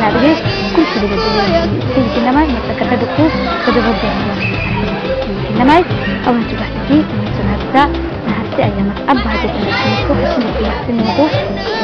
نادريس كل شيء كل كلمة مثل كده كده إنما أو أنت بحكي مثل هذا هذا أيام أب هذا الموضوع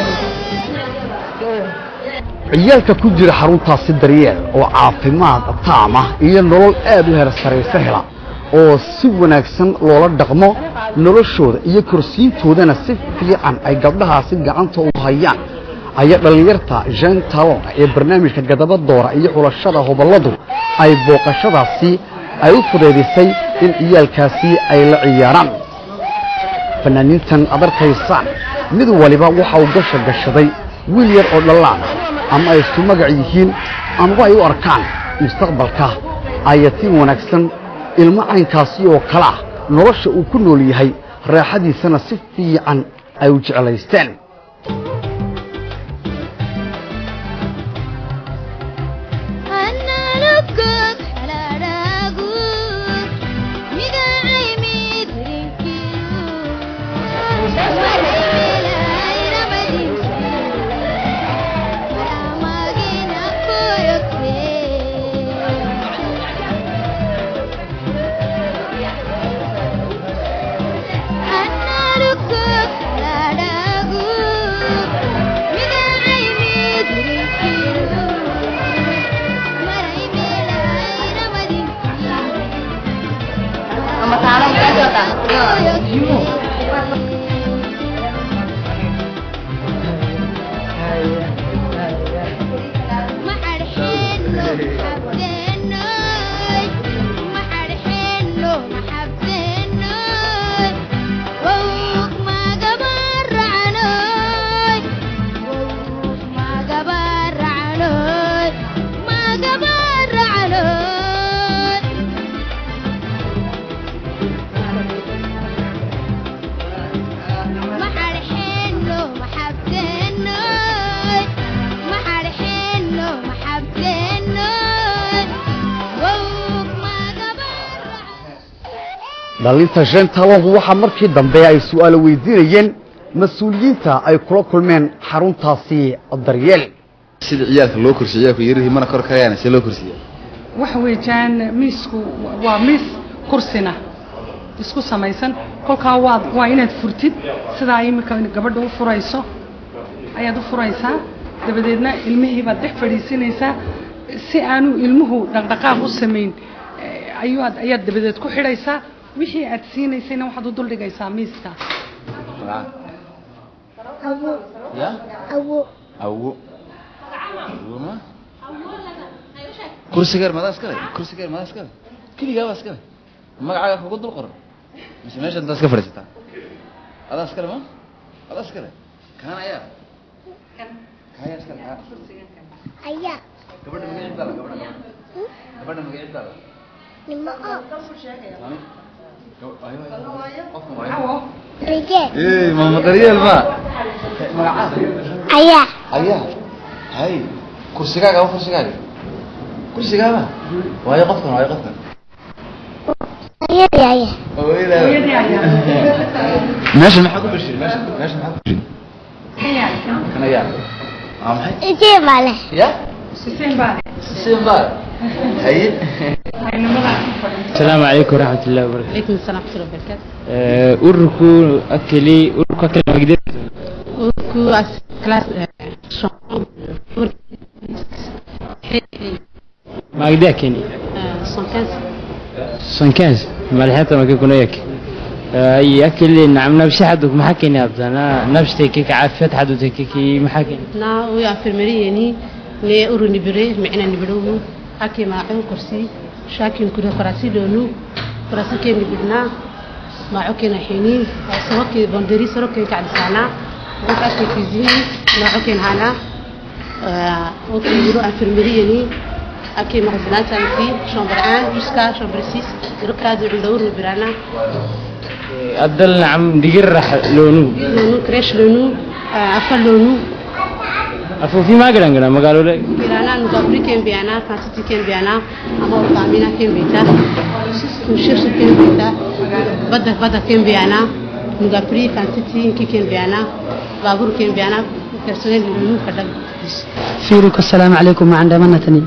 ciyaalka ku jira xaruntaasi daryeel oo caafimaad taam ah iyo nolol aad u heersareysa hela oo si wanaagsan loola dhaqmo noloshooda iyo kursiintoodana si fiican ay gabdhahaasi gacanta u hayaan ayaa dhalinyarta Jean Talon ee barnaamijka gadaba doora iyo xulashada hobaladu ay booqashadaasi ay u fudeydisay in ciyaalkaasi ay la ciyaaraan fanaaniintan adarkaysan mid waliba waxa uu gashaday wiil yar oo dhalaan ama ay isku magac yihiin ama ay u arkaan mustaqbalka ayatiin wanaagsan ilmo caynkaasi oo kala nolosha uu ku nool yahay raaxadiisana si fiican ay u jecelaysteen dhalinta Jean Talon waxa markii dambe ay su'aal weydiinayeen mas'uuliyiinta ay kula kulmeen xaruntaasi daryeel sida ciyaalka loo kursiyo ku yiri mana kor karayaan si loo kursiyo waxa weeyaan miisku waa miis kursina isku samaysan kolka waa inaad furtid sida ay imika gabadha u furayso ayaad u furaysaa dabadeedna ilmihii baad dhex fadhiisinaysaa si aanu ilmuhu dhaqdhaqaaq u sameyn ayaad dabadeed ku xidhaysaa wixii aad siinaysayna waxaad u dul dhigaysaa miiska awo ma kursiga madaas kale kaliya waas kale magacaaga ugu dul qoran meesha intaas ka fadhiisata adaas kale ma adaas kale kan ayaa ayaa gabadha magaciisa nima ماما دريال ما مقعد ايا هاي كرسيغا واي قفتن ايا ماشي ما حكو بشير ماشي ما حكو بشير كان يا محي اجي بالي يا سيسين بالي هاي السلام عليكم ورحمة الله وبركاته. عليكم السلام ورحمة الله وبركاته. أوركو أكلي مقدر. أوركو كلاس ما قدر كني. 115 ما لحقت ما كنا يك. أكل نعم نفس حدك ما حكينا أبدا نفس تكيك عافية حدك تكيك ما حكينا. نا ويا فرمريني لأورني بري معنا نبروه حكي معه كرسي شاكين كده فراسي لونو فراسي كين بدنا معه كنا حينين سواكي بندري سواكي قاعد سانا وكأكل كيزين معه كين هنا وكيلو أنفرمريني أكيد مخزنات في شامبران جسكا شامبرسيس يركز عندور برانا أدل نعم دقيرة لونو كريش لونو أفل لونو أفو في ما قلنا ما قالوا لك برانا نقابري كم بيانا فاسدي كم بيانا أما وطامينا كم بيتا وشيش كم بيتا بدأ كم بيانا نقابري فاسدي كم بيانا بابور كم بيانا كرسلين لونو كذا فيروك السلام عليكم ما عندما نتني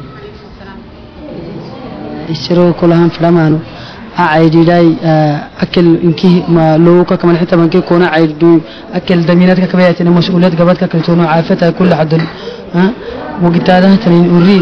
يشرو كلهم فلامانو عايد جاي أكل إنكي ما لوكا كمان حتى من كي كونا عايد دو أكل دميناتك كبيرة مسؤوليات قبضك كلتونو عافتها كل حد وقت هذا تنين أوري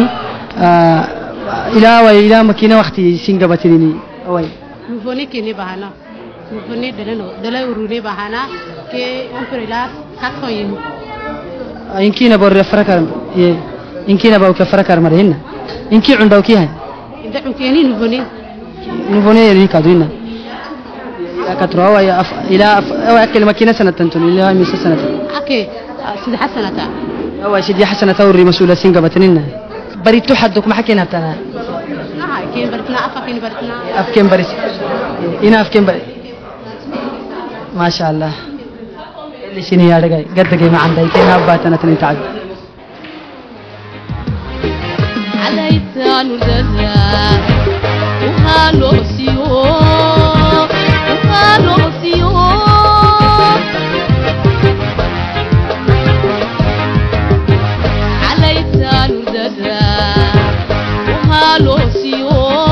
إلى مكينة وقتي سينجا بتريني أوي نفوني كني بهانا نفوني دلنا وروني بهانا كي أمبريلا كاتوين إنكي نبور فركر إنكي نبور كفركر مرينا إنكي عندو كيها إذا أمكاني نفوني يري كادوينا كتروا إلى أكل مكينة سنة تنتوني إلى ميس سنة أوكي سيد حسنة أول شيء حسنة توري مسؤولة سينجا بترينا بريتو حدك ما حكينا بتاعنا كين برتنا أفكين برتنا أفكين بريس إنا أفكين بري ما شاء الله اللي شنو يا رجال قد جاي ما عندي كين أباتنا تنين تعب عليت نرجع وهالو سيو عليت نرجع وهالو سيو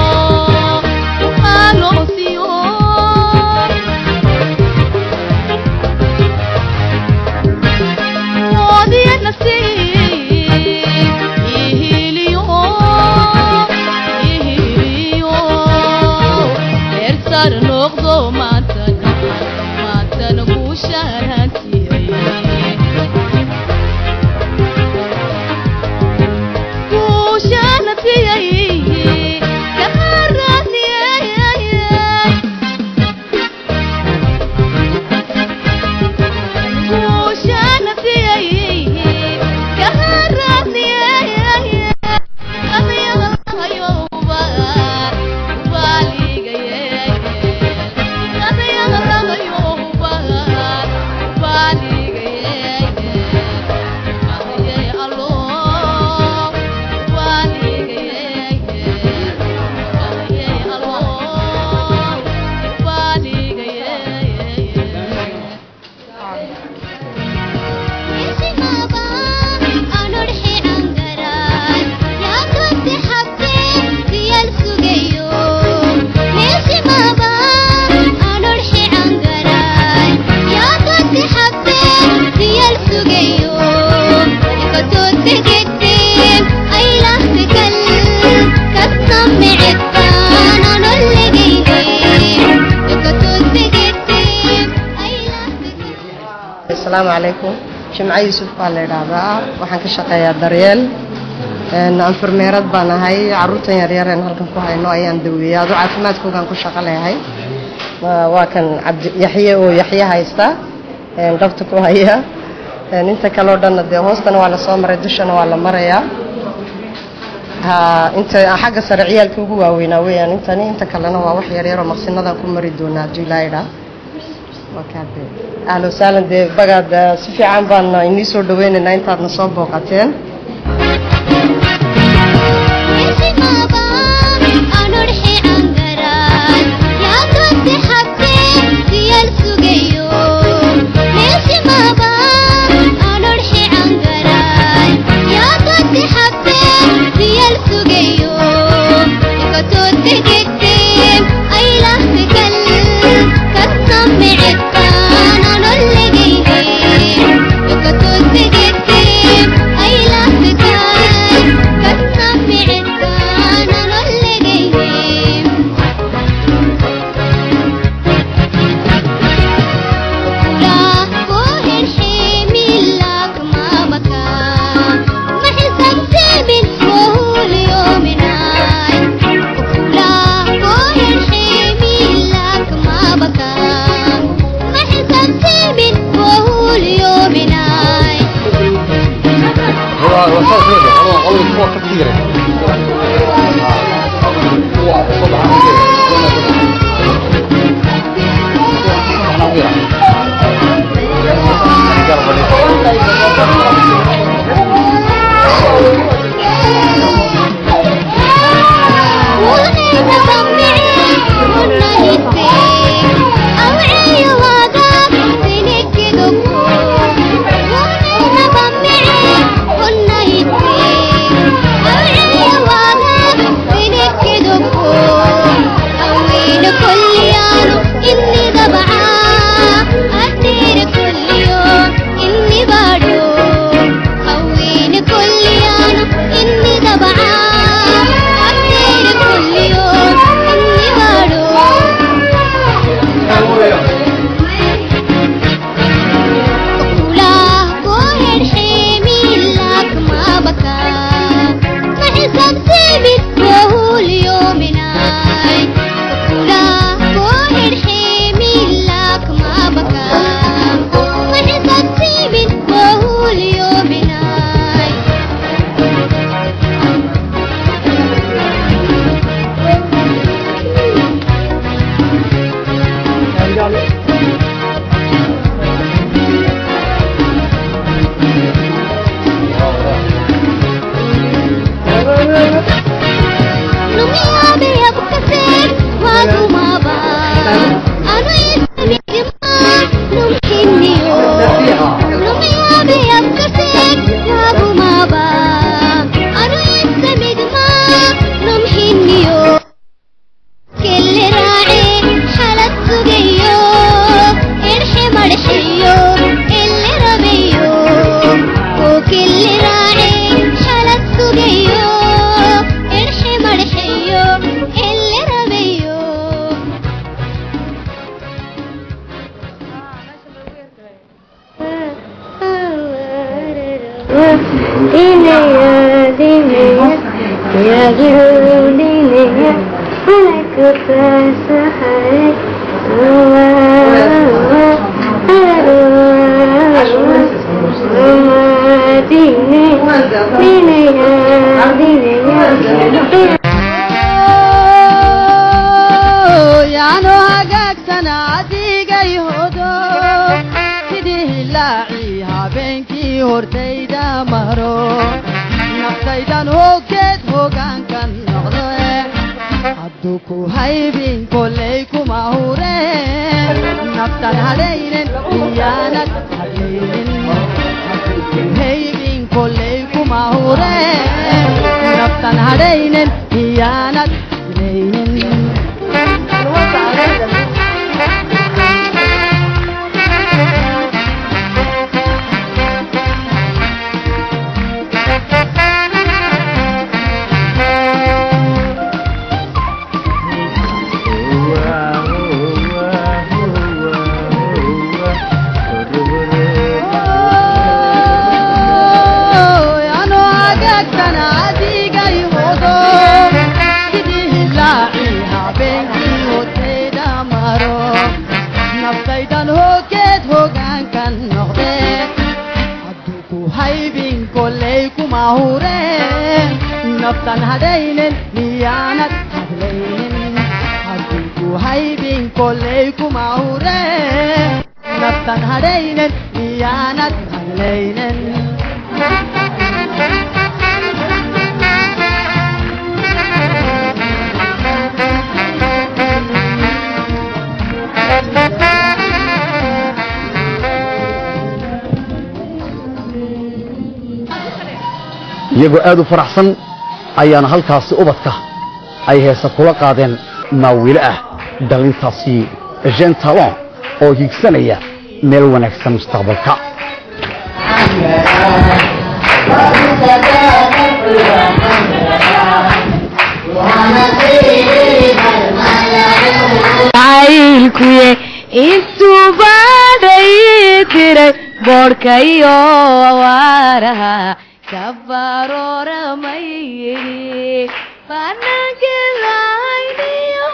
السلام عليكم شمعي يوسف قال لي رابع waxaan ka shaqeeyaa daryeel anfirmeerad baan ahay caruurtan yar yar aan halkan ku hayno ayaan daweeyaa oo caafimaadkoodan ku shaqo leeyahay waa kan Cabdi Yaxye oo Yaxye haysta dhabta ku haya inta kale oo dhan de hoostana waa la soo maray dushana waa la marayaa inta xagga sare ciyaalka ugu waaweynaa weeyaan inta kalena waa wax yar yar oo maqsinadan ku mari doonaa Julayda وكذا أهلا وسهلا دي بقى سفي عم بان إني صور دوين إن أنت نصاب بوقتين yaano hagaagtana adigay hodo sidii laaci habeenkii hortayda maro naftaydan hoogeed hoggaankan noqdo hadduu ku haybin kolley kuma hureen naftan hadhaynen iyaanad hadlaynin hadduu ku haybin kolley kuma hureen naftan hadhaynen iyaanad hadlaynin naftaydan hoogeed hoggaankan noqde hadduu ku haybin kolley kuma hureen naftan hadhaynen miyaanad hadlaynin hadduu ku haybin kolley kuma hureen naftan hadhaynen miyaanad hadlaynin iyagoo aad u faraxsan ayaana halkaasi ubadka ay heesa kula qaadeen maawiile ah dhalintaasi Jean Talon oo higsanaya meel wanaagsan mustaqbalka aykuye intuu baadhay tiray boodhkayo waaraha kabarora mayiri panagelainiyo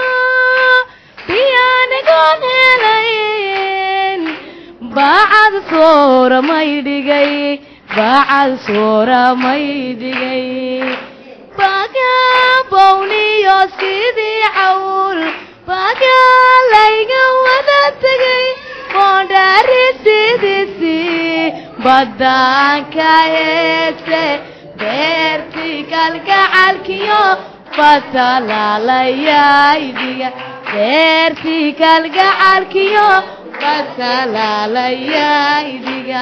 piyane gonelayn baad sora maydigay baad sora maydigay baga bawniyo sidii cawl baga layga wada tagay bondari sidisi badaanka heese beertii kalgacalkiyo batalaalayaydiga beertii kalgacalkiyo batalaalayaydiga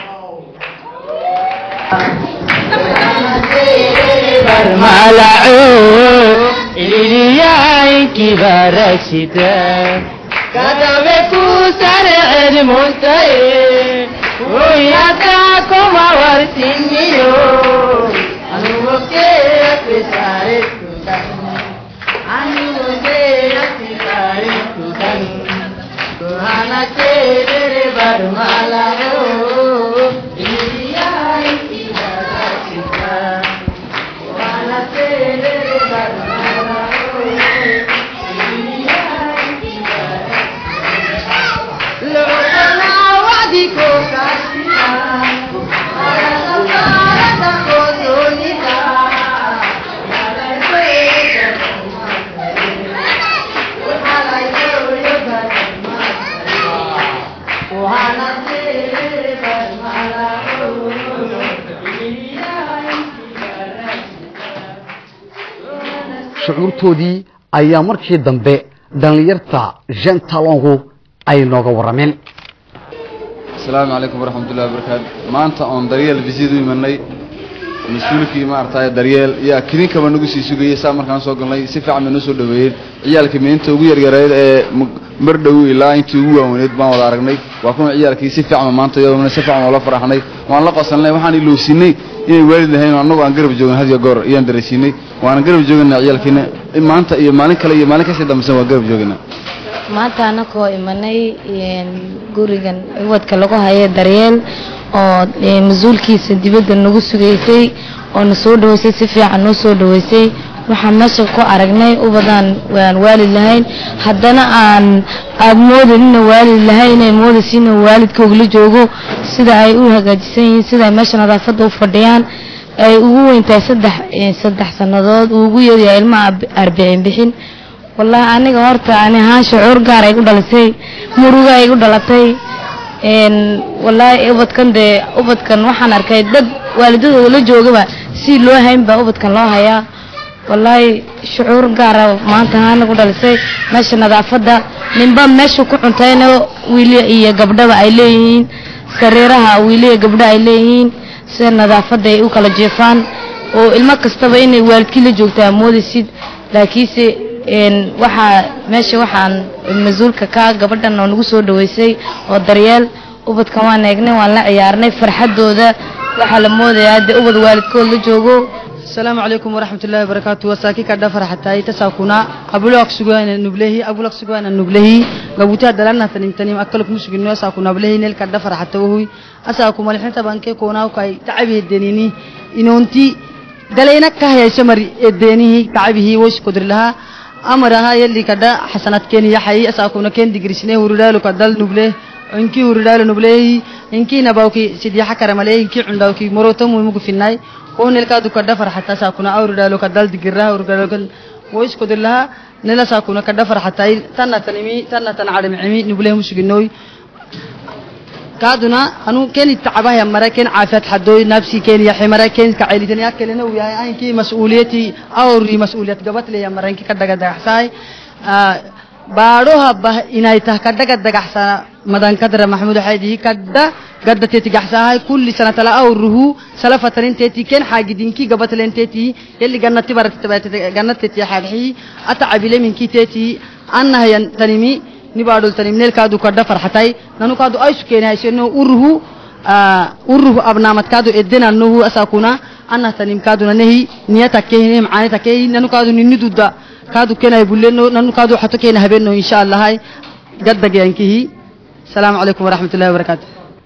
barmalaco iliyay kibarashida kadabe ku sarcid mustaye وياتا كما ورثنيو أنا وكيف سارت أنا وكيف سارت كهانا كير برمالا إلياي كيراشتا كهانا كير برمالا إلياي كيراشتا لوكنا وعديكو shucuurtoodii ayaa markii dambe dhalinyarta Jean Talongu ay nooga warameen السلام عليكم ورحمة الله وبركاته ما أنت عن دريال بزيد مني مسؤولك ما أرتاي دريال يا كني كمان نقصي سوقي سامر كان سوق الله يسفع من نسول دوير عيالك من أنت وير جريد مردوي لا أنت هو ونيد ما ولا رجني وأكون عيالك يسفع ما أنت يوم نسفع ولا فرحني وأنا لقى صلنا وحني لوسيني والد هنا أنا قرب جوجن هذا جار يندرسيني وأنا قرب جوجن عيالك هنا ما أنت مالك لا مالك سيدا مسوى قرب جوجنا maanta anakoo imanay gurigan wadka lagu hayo daryeel oo mas'uulkiisa dibadda nagu sugaysay oo na soo dhaweysay si fiican noo soo dhaweysay waxaan meesha ku aragnay ubadaan waan waalid lahayn haddana aan moodin inay waalid lahayn ay moodaysiin inay waalidkooga la joogo sida ay u hagaajisan yihiin sida ay meesha nadaafadda u fadhiyaan ay ugu weyntahay saddex sannadood ugu yaryahay ilmaha 40 bixin wallahi aniga horta ani ahaan shucuur gaar ay u dhalisay muruga ay u dhalatay wallahi ubadkan waxaan arkay dad waalidadooda la joogaba si loo haynba ubadkan loo hayaa wallahi shucuur gaar ah maanta ahaan ugu dhalisay meesha nadaafadda ninba meesha ku cuntayna wiil iyo gabdhaba ay leeyihiin sareeraha wiil iyo gabdha ay leeyihiin sida nadaafadda ay u kala jeefaan oo ilmo kastaba inay waalidkii la joogtaa moodaysid laakiinse waxaan masuulka ka gabadhan oo nagu soo dhaweysay oo daryeel ubadkan waan eegnay waan la ciyaarnay farxadooda waxa la moodayaa de ubad waalidkood la joogo السلام عليكم ورحمة الله وبركاته وساكي كدا فرحتاي تساكونا أبولك سجوانا النبلهي قبوتها دلنا تنين أكلك مش جنوا ساكونا بلهي نيل كدا فرحته وهي أساكم ملحين تبانك كونا وكاي تعبي الدنيني إنه أنتي دلينا كهيا شمر الدنيه تعبيه وش قدر لها أمرها يلي كدا حسنات كين يحيي أساكونا كين دقريسنه ورجالو كدال نبله إنكي ورجال نبلهي إنكي نباوكي سيدي حكر ملهي إنكي عنداوكي مروتهم ويمكو في الناي ونلقى كدا فرحتها ساكونا أو رجالو كدال دقرها ورجالو كن وش قدر لها نلا ساكونا كدا فرحتها تنا تنمي تنا تنعلم عمي نبله مش جنوي كادونا أنو كان التعبه يا مرا كان عافية حدوي نفسي كان يا حمرا كان كعائلتني أكلنا ويا إنكي مسؤوليتي أو مسؤولية قبت لي يا مرا إنكي كدا حساي باروها به إنايته كدا حسا مدان كدر محمود حيدي كدا قد تيتي حساي كل سنة تلا أوره سلفة ترين تيتي كان حاجة دينكي قبت لين تيتي يلي جنتي برت جنت تيتي حالحي أتعب لي من كي تيتي أنها ينتنمي نبادل تنميل كادو كدا فرحتاي نانو كادو أيش كينه عشانه أوره أبنامت كادو إدنا إنه أساكونا أنا تنم كادو نهي نيتك كهني معاني تكهي نانو كادو نندو دا كادو كنا يقولنا نانو كادو حتى كنا هبينه إن شاء الله هاي جد جانكيه السلام عليكم ورحمة الله وبركاته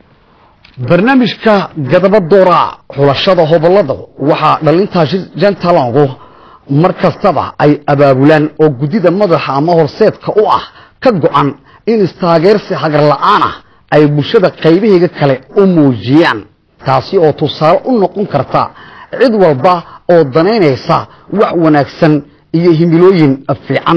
برنامجك جذب الدورة حلشة هو بلده وحا للإنتاج جنتالانغو مركز تبع أي أبابولان أو جديد مدرح عمه السيد كأوه كجوعان إن استاجرسي حجر لعانة أي بشدة قيبه كله أموجيان تاسي أو تصار النقون كرتا عد والبا أو ضنين يسا وعناكسن يهملوين أفعان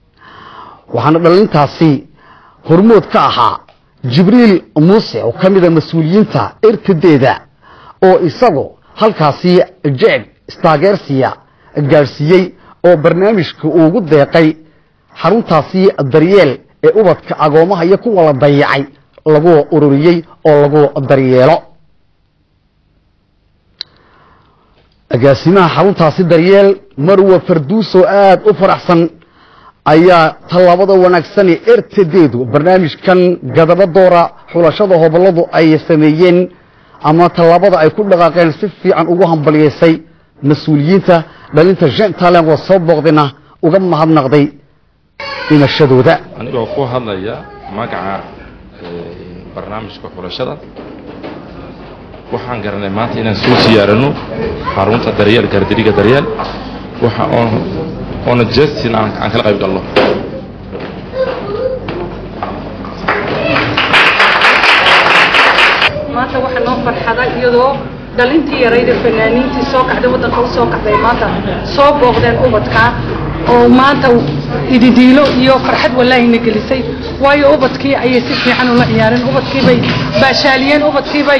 وحنقلين تاسي هرمود كاها جبريل موسى وكمل مسؤولين تا ارتديدا أو إساقو هالكاسي جاك استاجرسيا جارسيي أو برنامج كوجود دقي xaruntaasi daryeel ee ubadka agoomaha iyo kuwa la dayacay lagu ururiyay oo lagu daryeelo agaasimaha xaruntaasi daryeel marwa farduuso aad u faraxsan ayaa talaabada wanaagsan ee ertadeedu barnaamijkan gadaba doora xulashada hoboladu ay sameeyeen ama talaabada ay ku dhaqaaqeen si fiican ugu hambalyeysay mas'uuliyiinta dhalinta Gentalen oo soo booqdina uga mahadnaqday imashadooda anigoo ku hadlaya magaca barnaamijka xulashada waxaan garanay maanta inaan soo siyaarano xarunta daryeel gardiriga daryeel waxa on justin aan kala qayb galno maanta waxa noo farxada iyadoo dhalintii yarayda fanaaniintii soo kacday wadanka u soo kacday maanta soo booqdeen ubadka oo maanta ididiilo iyo farxad wallahi nagelisay waayo ubadkii ayay si fiican u la ciyaareen ubadkii bay baashaaliyeen ubadkii bay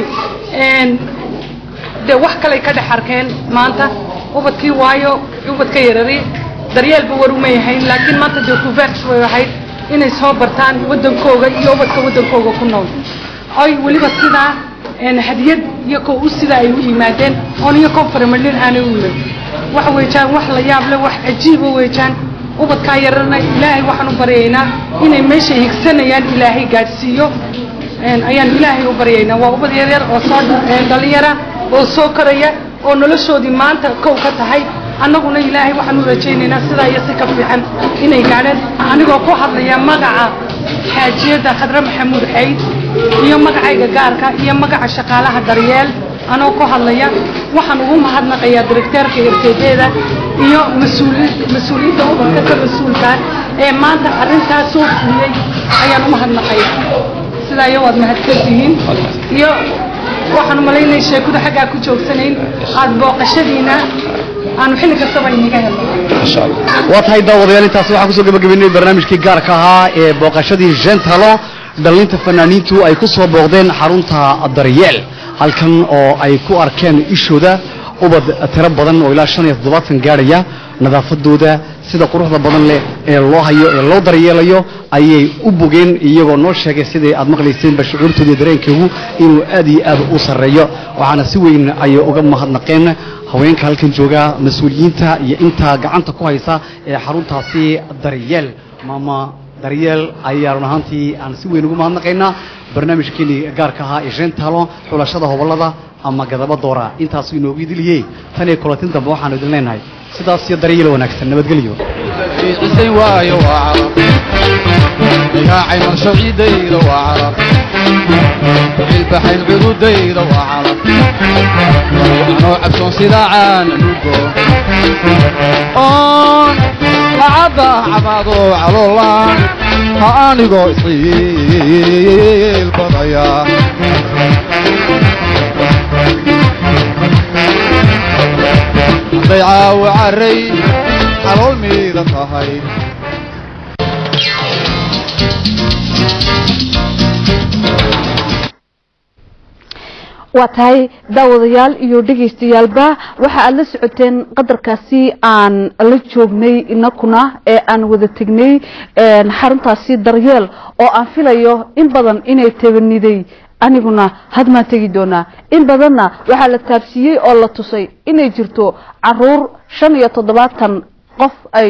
de wax kale ka dhaxarkeen maanta ubadkii waayo ubadka yarari daryeelba waruma yahay laakiin maanta de kuvex way ahayd inay soo bartaan wadankooga iyo ubadka wadankooga ku nool ay waliba sidaa hadiyad iyo ko u sida ay u yimaadeen oo iyo konfarmadin aan u yimid wax weeyaan wax la yaab leh wax ajiib weeyaan ubadka yarana ilaahay waxaan u baryaynaa inay meesha higsanayaan ilaahay gaadsiiyo ayaan ilaahay u baryaynaa waa ubad yar oo soo dhalinyara oo soo koraya oo noloshoodii maanta kow ka tahay annaguna ilaahay waxaan u rajaynaynaa sidaa iyo si ka fiican inay gaadhaan anigoo ku hadlaya magaca xaajiyada khadra maxamuud xayd iyo magacayga gaarka iyo magaca shaqaalaha daryeel anoo ku hadlaya waxaan ugu mahadnaqayaa directeerka RTD-da iyo mas'uuliyiinta ubadka ka mas'uulka ee maanta arrintaas soo fuliyay ayaan u mahadnaqayaa sidaa iyo waad mahadsantihiin iyo waxaan umalaynay sheekada xaggaa ku joogsanayn aad booqashadiina aanu xilli kastaba inaga helno insha Allah waa tahay daawadayaal intaas waxaan kusoo gabagabeynay barnaamijkii gaarka ahaa ee booqashadii Gentalo dhalinta fanaaniintu ay ku soo booqdeen xarunta Daryeel halkan oo ay ku arkeen ishooda ubad tiro badan oo ilaa 75 gaaraya nadaafadooda sida quruxda badan leh ee loo hayo ee loo daryeelayo ayay u bogeen iyagoo noo sheegay sidii aad maqlayseen bashuurtooda dareenkoodu inuu aad iyo aad u sareeyo waxaana si weyn ay uga mahadnaqeen haweenka halkan jooga mas'uuliyiinta iyo inta gacanta ku haysa ee xaruntaasi Daryeel mama Daryeel ayaa run ahaantii aan si weyn ugu mahadnaqaynaa barnaamijkeeni gaarka ahaa ee Gentalo xulashada hobolada ama gadaba doora intaas inoogu idiliyay tan ee kulatin dambe waxaan idin leenahay sidaas iyo Daryeel wanaagsan nabadgelyo حسين وايو وعرب يا عين شعيدي وعرب البحر عدودي وعرب نوع عبسون سلاعان نوكو اون لعبا عبادو على الله هاني قويصيل بضيا ضيعة وعري على الميدة طهي واتهاي داوديال iyo dhageystayaalba waxa aad la socoteen qadarkaasi aan la joognay inakuna ee aan wada tagnay xaruntaasi Daryeel oo aan filayo in badan inay tabaniday aniguna had ma tagi doona in badanna waxa la taabsiyay oo la tusay inay jirto caruur 75 qof ay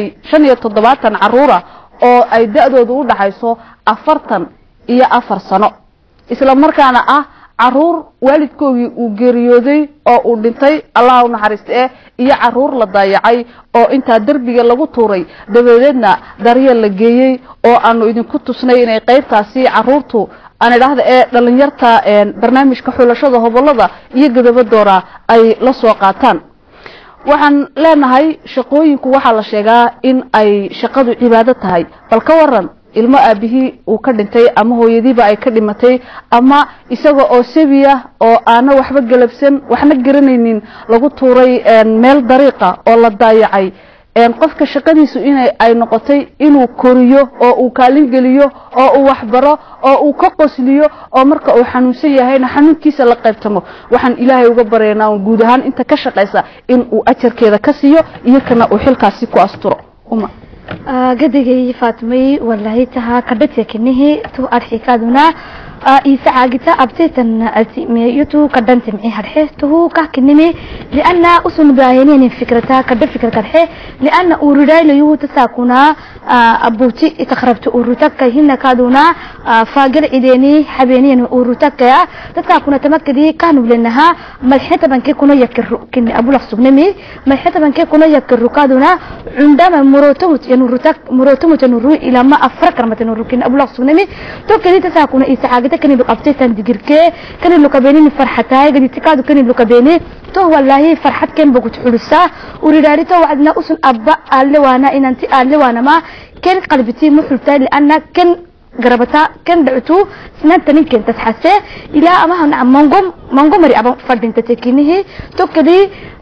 75 caruura oo ay da'doodu u dhaxayso 40 iyo 4 sano isla markaana ah caruur waalidkoodii uu geeriyooday oo uu dhintay Allah u naxariistay iyo caruur la daayacay oo inta darbiga lagu tuuray dabadeedna Daryeel la geeyay oo aanu idinku tusnay inay qaybtaasi caruurtu aan idhaahdo ee dhalinyarta barnaamijka xulashada hobolada iyo gadaba doora ay la soo qaataan waxaan leenahay shaqooyinku waxa la sheegaa in ay shaqadu cibaado tahay bal ka waran ilmo aabihi uu ka dhintay ama hooyadiiba ay ka dhimatay ama isaga oo sabiya oo aana waxba galabsan waxna garanaynin lagu tuuray meel dariiqa oo la daayacay qofka shaqadiisu inay ay noqotay inuu koriyo oo uu kaalin geliyo oo uu waxbaro oo uu ka qosliyo oo marka uu xanuunsan yahayna xanuunkiisa la qaybtamo waxaan ilaahay uga bareynaa guud ahaan inta ka shaqeysa in uu ajarkeeda ka siiyo iyo kana uu xilkaasi ku asturo uma قدقي فاطمي والله تها كدت كنه تو أرحكادنا إيساعجتا أبتيتن يتو كدنت معي هرحته كهكنمي لأن أصل باهنين فكرتها كد فكرة الحي لأن أورداي ليو تساكنا أبوتي تخربت أورتك هنا كادونا فاجر إديني حبينين أورتك يا تساكنا تمكدي كانوا لأنها ملحتة بنكي كنا يكر كن أبو لحسبنمي ملحتة بنكي كنا يكر كادونا عندما مروتمت مروتمت نورو إلى ما أفرق رمت نورو كن أبو لحسبنمي تو كذي تساكنا إيساعجتا كان لو قبتيتن دقيركي كان لو كبينين فرحتاي قد تكادو كان لو كبيني تو والله فرحت كان بقول حلسة وريداريته وعدنا أصل أبا قال وانا إن أنت قال وانا ما كان قلبتي محلتها لأن كان قربتها كان دعتو سنة تاني كنت تحسه إلى أما هن منقوم مري أبا فردين تتكينه تو كذي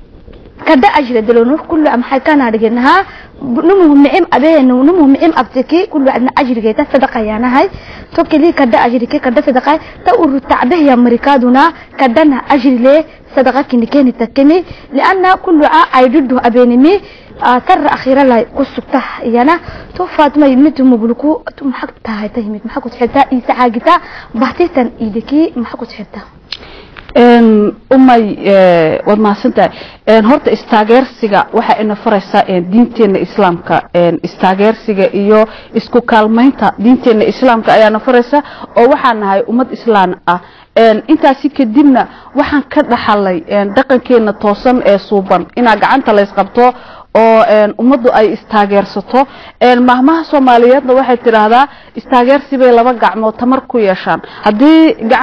كذا أجل دلونه كل أم حي كان عارجينها نمهم مئم أبين ونمهم مئم أبتكي كل عندنا أجر جيتا صدقة يعني هاي توكلي كذا أجر كي كذا صدقة تقول التعبه يا مريكادنا كذانا أجر ليه صدقة كني كانت تكمي لأن كل عيده أبينمي سر أخيرا لا قصته يعني توفات ما يمتهم مبلكو تم حقتها هاي تهمت محكو تحتها إيسا جيتا بحثيتا إيدكي محكو تحتها umay wad maasanta horta istaageersiga waxa ina faraysa diinteena islaamka istaageersiga iyo isku kaalmeynta diinteena islaamka ayaana faraysa oo waxaan nahay ummad islaan ah intaasi kadibna waxaan ka dhaxalay dhaqankeena toosan ee suuban ina gacanta la isqabto oo ummadu ay istaageersato mahmaha Soomaaliyeedna waxay tiraahdaa istaageersi bay laba gacmood tamar ku yeeshaan hadii gacanta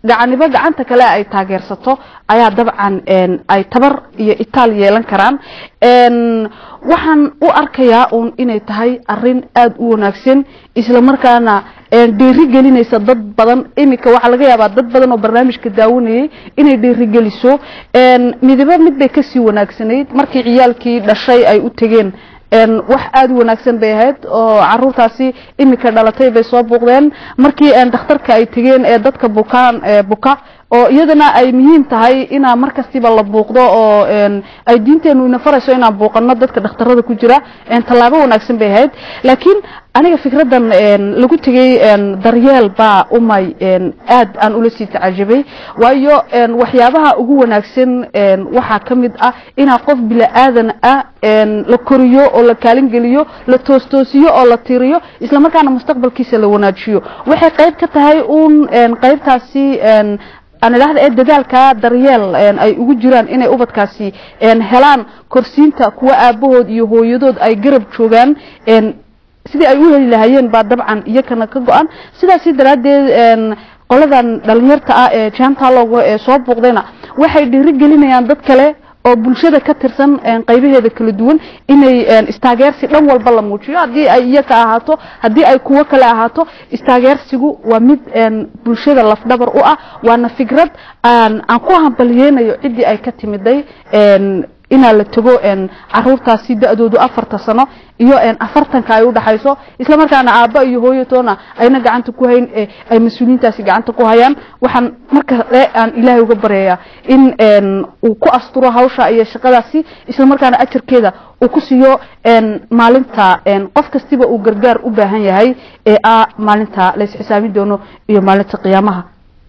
gacanniba gacanta kale ay taageersato ayaa dabcan ay tabar iyo itaal yeelan karaan waxaan u arkayaa inay tahay arrin aad u wanaagsan isla markaana dhiiri gelinaysa dad badan imika waxa laga yaabaa dad badan oo barnaamijka daawanayay inay dhiiri geliso midaba mid bay ka sii wanaagsanayd markii ciyaalkii dhashay ay u tageen wax aad u wanaagsan bay ahayd oo caruurtaasi imika dhalatay bay soo buuqdeen markii dhakhtarka ay tageen ee dadka buka oo iyadana ay muhiim tahay ina markastiba la buuqdo oo ay diinteenu ina farayso inaan buuqano dadka dhakhtarada ku jira talaabo wanaagsan bay ahayd laakiin aniga fikradan lagu tagay daryeel baa umay aad aan ula sii tacaajabay waayo waxyaabaha ugu wanaagsan waxa kamid ah ina qof bila aadan ah la koriyo oo la kaalin geliyo la toostoosiyo oo la tiriyo isla markaana mustaqbalkiisa la wanaajiyo waxay qayb ka tahay qaybtaasi أنا لحظة إيه دجال دريال أي وجود جيران إني أوبت كاسي هلان كرسينتا كوا أبوه يهو يدود أي قرب شوغان سيدي أيوه اللي هايين بعد طبعا يكنا كجوان سيدا راد قلدان دلنيرتا جانتا لو صوب بقدنا واحد رجلنا يندد كله oo bulshada ka tirsan qaybaheeda kala duwan inay istaageersi dhan walba la muujiyo hadii ay iyaga ahaato hadii ay kuwa kale ahaato istaageersigu waa mid bulshada laf dhabar u ah waana fikrad aan ku hambalyeeyo cidii ay ka timiday ina la tago caruurtaasi da'doodu 4 sano iyo 40 ay u dhaxayso isla markaana aabba iyo hooyatoona ayna gacanta ku hayn ay mas'uuliyiintaasi gacanta ku hayaan waxaan marka aan ilaahay uga bareeyaa in uu ku asturo hawsha iyo shaqadaasi isla markaana ajarkeeda uu ku siiyo maalinta qof kastiba uu gargaar u baahan yahay maalinta la isxisaabi doono iyo maalinta qiyaamaha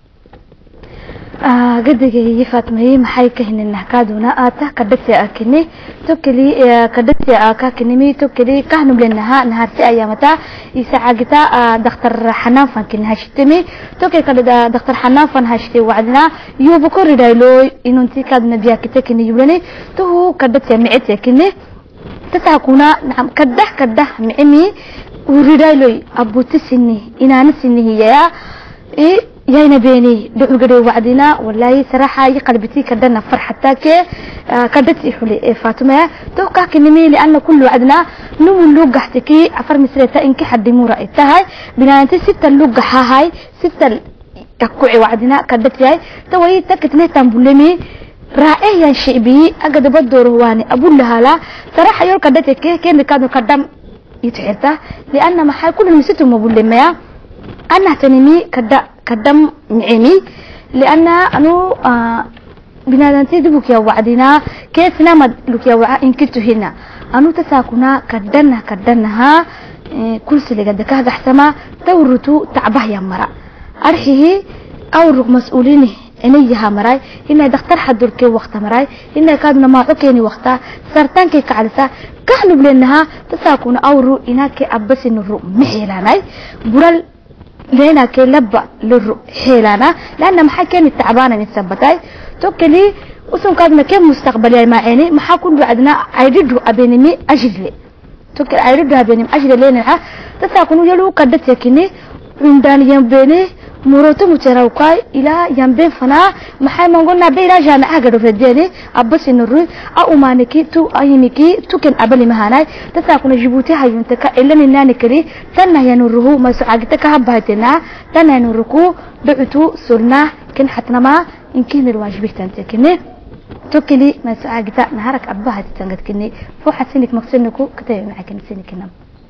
قدك يفاتمي محي كهن نحكادونا آته كدتي أكني توكلي كدتي أكاكني توكلي كهنم لنها نهارتي أيامتا يساعدتا دكتور حنان فانكن هاشتمي توكي كدا دكتور حنان فان هاشتي وعدنا يوبكور دايلوي إنو انتي كاد نبياكي كني يبلني تو كدتي معتي كني تتاكونا نعم كده معمي وردايلوي أبو تسني إنا نسني هي إيه يا نبيني دعوة وعدنا والله صراحة قلبتي كدنا فرحتك كدتي حلي فاطمة توقع كنمي لأن كل وعدنا نو اللوجحتكي عفر مسرته إنك حد مو رأيتها بنا أنت 6 اللوجحة هاي 6 كقوع وعدنا كدتي هاي توي تكتني تنبلمي رائع شيء بي أقد بدور هواني أقول لها لا صراحة يقول كدتك كين كانوا قدام يتحرته لأن محل كل المسيتهم مبلمة أنا تنمي كدم معيني لأن أنو بنادنتي دبوك يا وعدنا كيف نامد لك يا وعا إن كنتو هنا أنو تساكنا كدنها كل سلي قدك هذا حسما دورتو تعبه يا مرا أرحيه أورق مسؤوليني إنيها مراي إن دكتور حدور كي وقت مراي إن كادنا ما عكيني وقتها سرطان كي كعلسا كحنو بلنها تساكنا أورو إناك أبس النرو محيلاناي برال لينا كي لبا للرو حيلانا لأن محا كان التعبانة نتثبتاي توكلي وسن كادنا كيف مستقبلي ما عيني محا كون بعدنا عيردو أبينمي أجلي توكل عيردو أبينمي أجلي لينا تساكنو يلو قدت يكيني رمضان ينبيني مروتو متراوكاي إلى ينبين فنا محا ما قلنا بيلا جامعة قدو فديني أبس النروي أو مانكي تو أيميكي توكن أبلي مهاناي تساكنو جيبوتي هايونتكا إلا نناني كري تنا ينوره ما سعاقتك هبهتنا تنا ينوركو بعتو سلنا كن حتنما إن كين الواجبه تنتكني توكلي ما سعاقتا نهارك أبهت تنتكني فو حسينك مقصنكو كتايو معك نسينك نم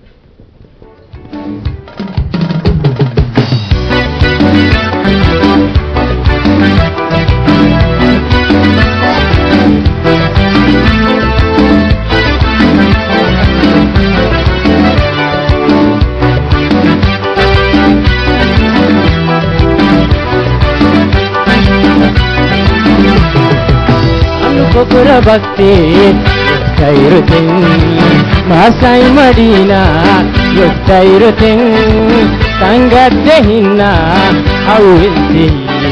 Kokura bakti kairutin masai madina yoktairutin tangadehina awinti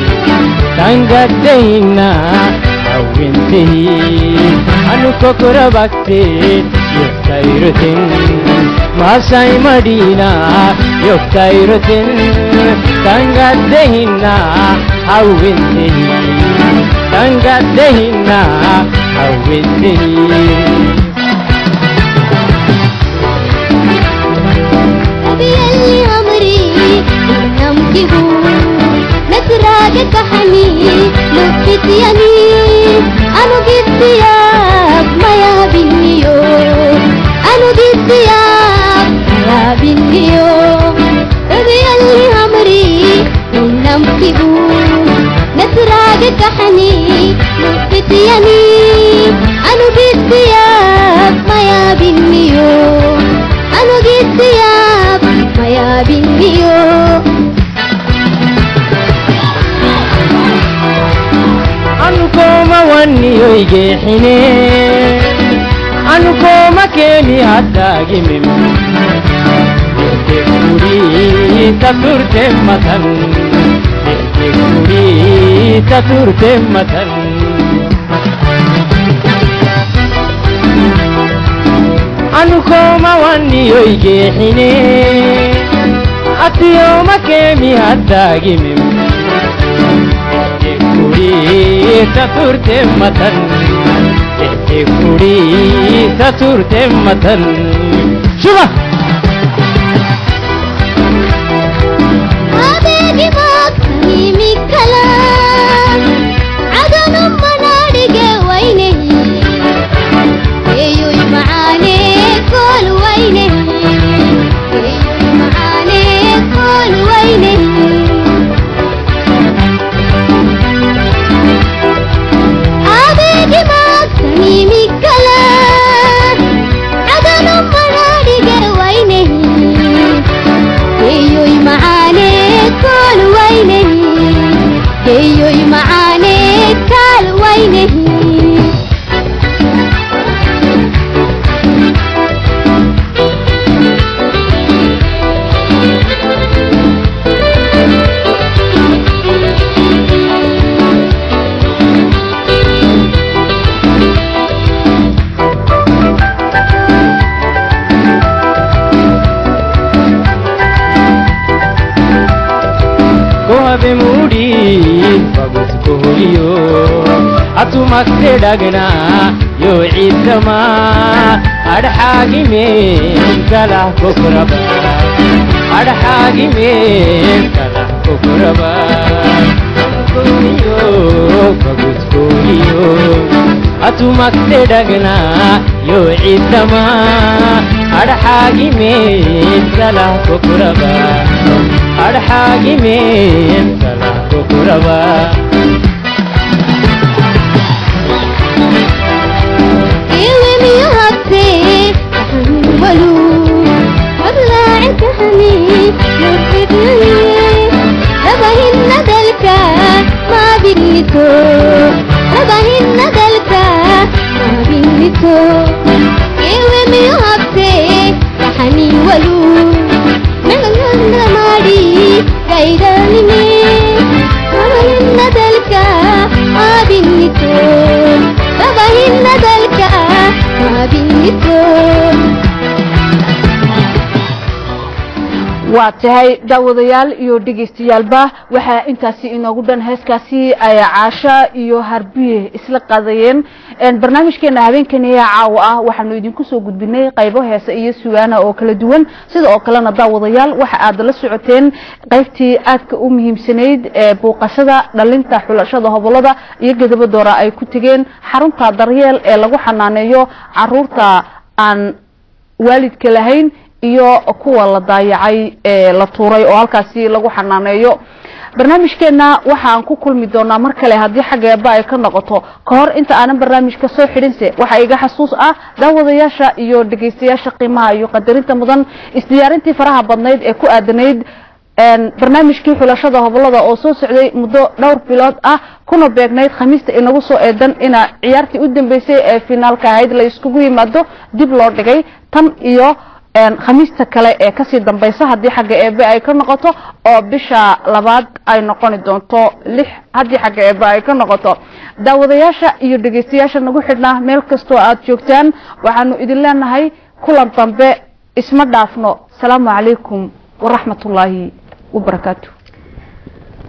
anu kokura bakti yoktairutin masai madina yoktairutin tangadehina hawintehi tangadehina hawintehi بيلي عمري نمكه نتراك كحني لقيت ياني أنا جيت ياك ما يا بنيو أنا جيت ياك يا بنيو بيلي عمري نمكه نتراك كحني لقيت ياني أنا جيت ياك ما يا بنيو أنا جيت ياك ما يا بنيو أنكم ونيو يجيحني أنكم كيمي هداقي من تكوري تطور تمتن تكوري تطور تمتن أنكم ونيو يجيحني أتيوم كيمي هداقي من تطور تمتن تكوري تطور تمتن شوفا أبيكي مكتني مكلام عدن منارق وينه يوي معاني كل وينه يوي معاني كل وينه يوي معاني كل وينه bemudi bagus kohliyo atu makse dagna yo idama adhagi me kala kokuraba adhagi me kala kokuraba kohliyo bagus kohliyo atu makse dagna yo idama adhagi me kala kokuraba أرحاجي من سلا كوكربا إيوه ميهاتي ولو أبلع كهني نرفدني ربهن دلكا ما بنتو ربهن دلكا ما بنتو إيوه ميهاتي كهني ولو ಮಾಡಿ ಕೈದಾನಿಮೆ ರಬಹಿನ್ನದಲ್ಕ ಆಬಿನ್ನಿತು ರಬಹಿನ್ನದಲ್ಕ ಆಬಿನ್ನಿತು waa tahay daawadayaal iyo dhageystayaal waxa intaasi inoogu dhan heeskaasi ay Caasha iyo Harbiye isla qaadayeen barnaamijkeena habeenkan ee caawa ah waxaanu idinku soo gudbinay qaybo heesa iyo suugaana oo kala duwan sida oo kalena daawadayaal waxa aad la socoteen qaybtii aadka u muhiimsaneyd ee booqashada dhalinta xulashada hobolada iyo gadaba doora ay ku tageen xarunta daryeel ee lagu xanaaneeyo caruurta aan waalidka lahayn iyo kuwa la daayacay ee la tuuray oo halkaasi lagu xanaaneeyo barnaamijkeena waxaan ku kulmi doonaa mar kale hadii xageeba ay ka noqoto ka hor inta aanan barnaamijka soo xidhinse waxa iga xasuus ah daawadayaasha iyo dhageystayaasha qiimaha iyo qadarinta mudan isdiyaarintii faraha badnayd ee ku aadanayd barnaamijkii xulashada hobolada oo soo socday muddo dhowr bilood ah kuna beegnayd khamiista inagu soo eedan ina ciyaartii u dambeysay ee finaalka ahayd la isku yimaado dib loo dhigay tan iyo khamiista kale ee ka sii dambaysa hadii xagga eebe ay ka noqoto oo bisha labaad ay noqon doonto 6 hadii xagga eebe ay ka noqoto daawadayaasha iyo dhageystayaasha nagu xidhnaa meel kasto aad joogtaan waxaanu idin leenahay kulan dambe isma dhaafno salaamu calaykum wa rahmatullaahi wa barakaatuh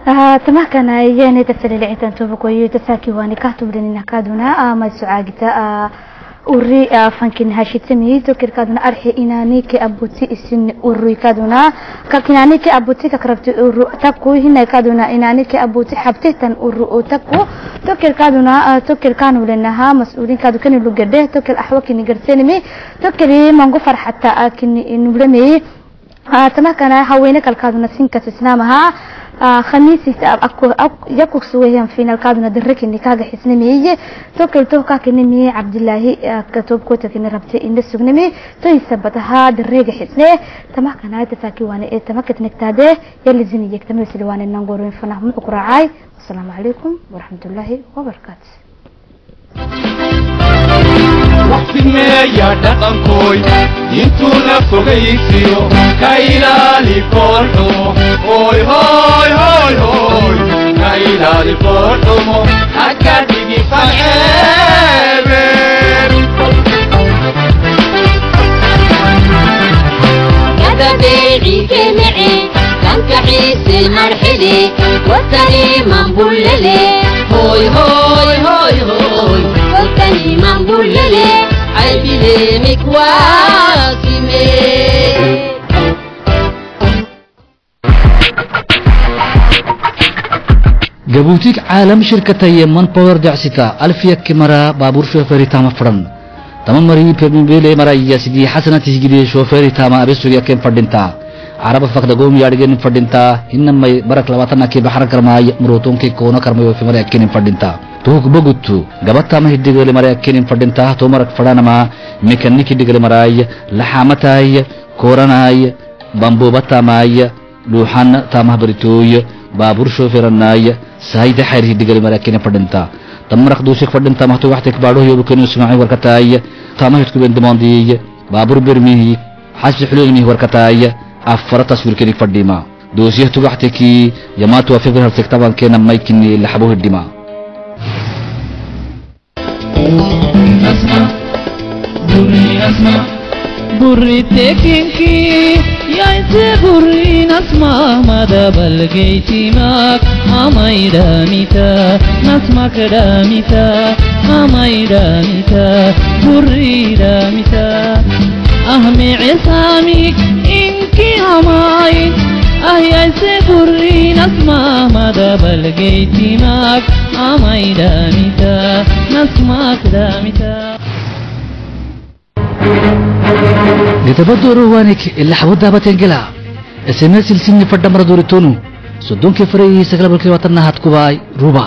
تمكن يعني تسلل عتان توبكوي تساكي واني كاتب لنا كادونا ما سعاجتا وري فانكين هاشي تمي توكر كادونا أرحي إناني كأبوتي السن وري كادونا كإناني كأبوتي كقربت ورو تكو هنا كادونا إناني كأبوتي حبتيتن ورو تكو توكر كادونا توكر كانوا لنها مسؤولين كادو كانوا لقده توكر أحوكي نجرسينمي توكر منقفر حتى أكن نبلمي تمكن هوينك الكادونا سينك تسنامها خميسي يكو سويهم فينا الكادونا درك إني كاجا حسنمي توكل توكا كنمي عبد الله كتب كوتك إن ربتي إن السجنمي تيسبتها دريج حسنه تمكن هاي تساكي وانا تمكن نكتاده يلي زيني يكتمل سلوان النغورين فنهم أقرعاي السلام عليكم ورحمة الله وبركاته وقتنا يا دقنكوي ينتونا فوقيسيو كايلالي فورتومو هوي هوي هوي هوي كايلالي فورتومو أكاديجي فالعيبر كذا بيعي كمعي كان كعيس المرحلي والتاني منبوللي هوي هوي هوي هوي والتاني منبوللي عيبي لي مكواسمي جبوتيك عالم شركة يمن باور دعستا ألفية كاميرا بابور شوفيري تاما فرن تمام مري بيبن بيلي مرا سيدي حسنة تسجيلي شوفيري تاما أبسوريا كم فردينتا عرب فقد قوم يارجين فردينتا إنما برك لواتنا كي بحر كرماي مروتون كي كونا كرماي في مرا كين فردينتا توك بوغوتو غبطا ما هديغلي مرا كين فردينتا تو مرك فدانما ميكانيكي ديغلي مراي لحامتاي كوراناي بامبو باتاماي لوحان تاما بريتوي بابور شوفيرناي سايد حير هديغلي مرا كين فردينتا تمرق دوشك فردينتا محتو وحدك بادو يوبكن سماعي وركتاي تاما هتكو بندماندي بابور برمي حسب حلولمي وركتاي أفر تصوير كني فرديما دوسيه تبعتكي يماتوا في بهر تكتبان كنا مايكني اللي حبوه الدماء أسمع بري أسمع بري تكينكي يا إنت بري نسمع ماذا بلقيتي ماك أماي داميتا نسمعك داميتا أماي داميتا بري داميتا أهمي عصامك إنكي أماي أهي سبري نسمع ماذا بلقيتي ماك أماي داميتا نسمعك داميتا لتبدو روانك اللي حبود دابتين قلا SMS السن فرد مرة دورتونو صدون كفري سقل بركي وطننا هاتكوباي روبا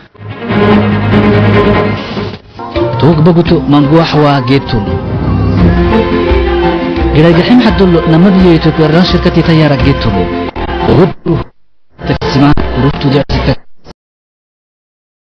توق بقوتو منقوح واجيتون إذا جحيم حدو نمدي يتوكران شركة تيارة جيتون وغبرو تكسما روتو دعسك